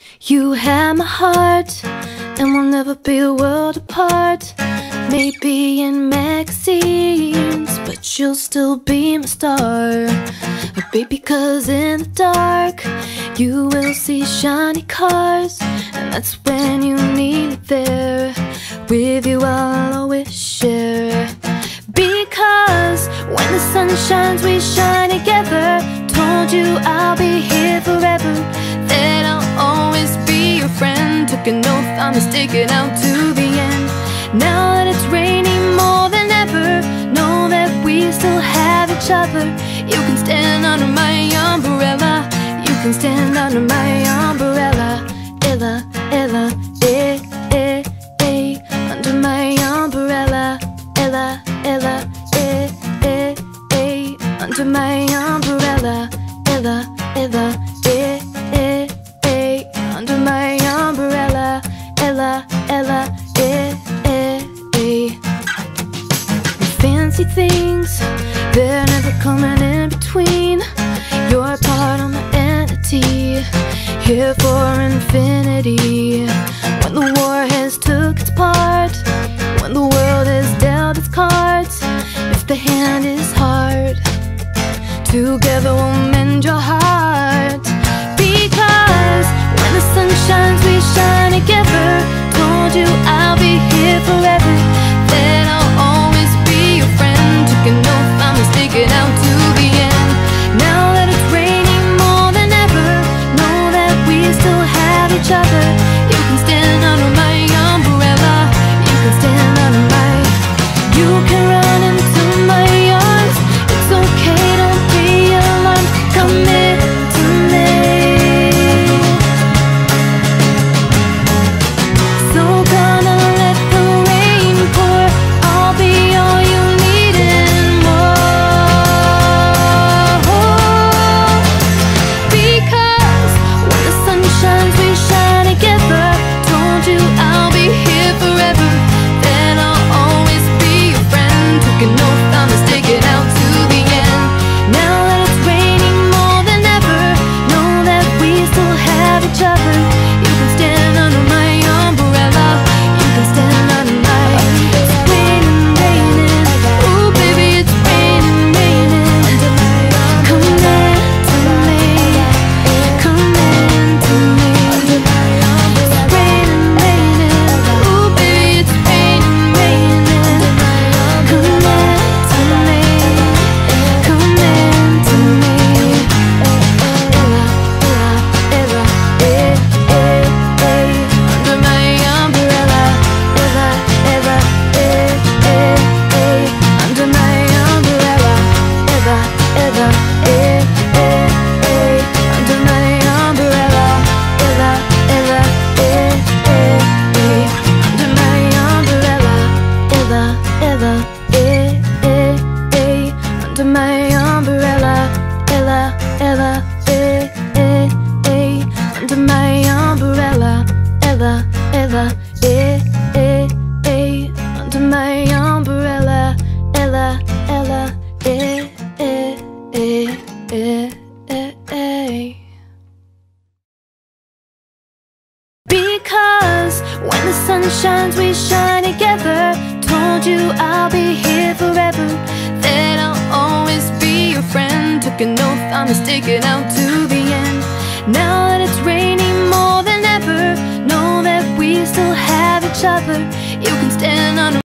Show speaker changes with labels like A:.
A: You have my heart, and we'll never be a world apart. Maybe in magazines, but you'll still be my star. Baby, 'cause in the dark you will see shiny cars, and that's when you need me there. With you I'll always share. Because when the sun shines we shine together. Told you I'll be here forever, that I'll always be your friend. Took an oath, I'ma stick it out to the end. Now that it's raining more than ever, know that we still have each other. You can stand under my umbrella. You can stand under my umbrella. Ella, Ella, eh, eh, eh. Under my umbrella. Ella, Ella, eh, eh, eh. Under my umbrella. Ella, Ella, eh, eh, eh. Under my umbrella. Ella, Ella, eh, eh, eh. Fancy things, they're never coming in between. You're a part of my entity, here for infinity. When the war has took its part, when the world has dealt its cards, if the hand is hard, together we'll mend your heart. Because when the sun shines we shine together. Told you I'll be here forever, that I'll always be your friend. Took an oath, I'ma stick it out to the end. Now that it's raining more than ever, know that we still have each other. You can stand under my umbrella. You can stand under my. You can run into my arms. It's okay, don't be alarmed. Come into me. So gonna let the rain pour. I'll be all you need and more. Because when the sun shines we shine together. Told you I'll be here forever, that I'll always be your friend. Took an oath, I'ma stick it out to the end. Now that it's raining more than ever, know that we still have each other. You can stand under my umbrella. You can stand under my. It's raining, raining. Ooh, baby, it's raining, raining. Come into me. Come into me. It's raining, raining. Ooh, baby, it's raining, raining. Come into me. Come into me. Ella, Ella, Ella, eh, eh, eh. Under my umbrella. Ella, Ella, eh, eh, eh. Under my umbrella. Ella, Ella, eh, eh, eh. Under my umbrella. Ella, Ella, eh, eh, eh. Under my umbrella. Ella, Ella, eh, eh, eh. Under my umbrella. Ella, Ella, eh, eh, eh. Under my umbrella. Ella, Ella, eh, eh, eh. Under my umbrella. Ella, Ella, eh, eh, eh, eh, eh, eh. Because when the sun shines we shine together. Told you I'll be here forever, that I'll always be your friend. Took an oath, I'ma stick it out to the end. Now that it's raining more than ever, know that we still have each other. You can stand under